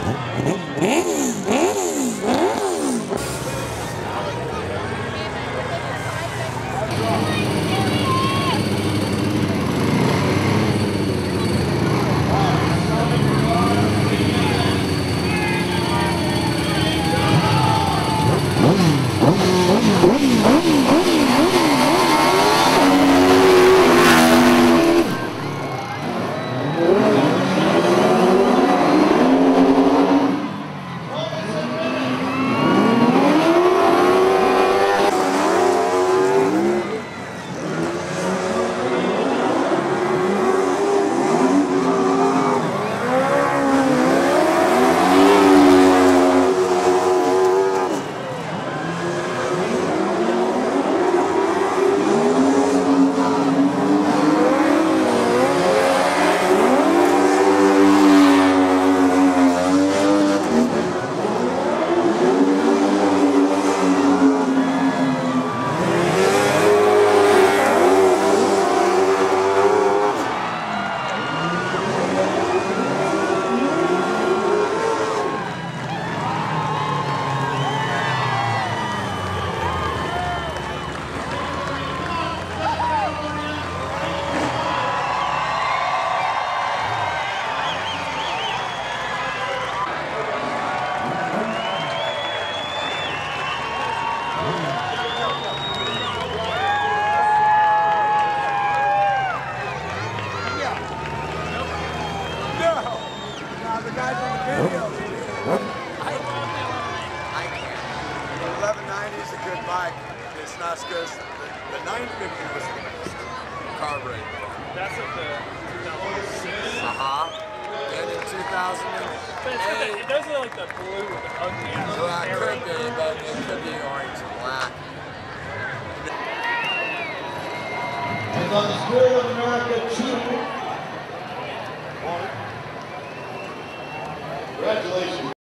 It's not as good as the 950 was the best carburetor. That's at the 2006. And in 2008. But it does look like the blue with the ugly ass. Well, it could be, but it could be orange and black. And on the Spirit of America